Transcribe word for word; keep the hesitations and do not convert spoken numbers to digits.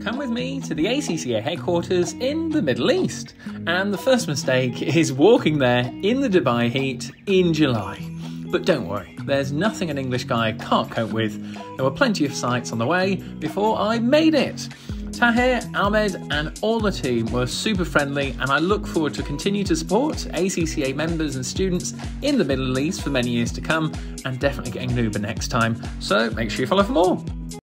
come with me to the A C C A headquarters in the Middle East. And the first mistake is walking there in the Dubai heat in July. But don't worry, there's nothing an English guy can't cope with. There were plenty of sights on the way before I made it. Tahir, Ahmed and all the team were super friendly, and I look forward to continue to support A C C A members and students in the Middle East for many years to come, and definitely getting an Uber next time. So make sure you follow for more.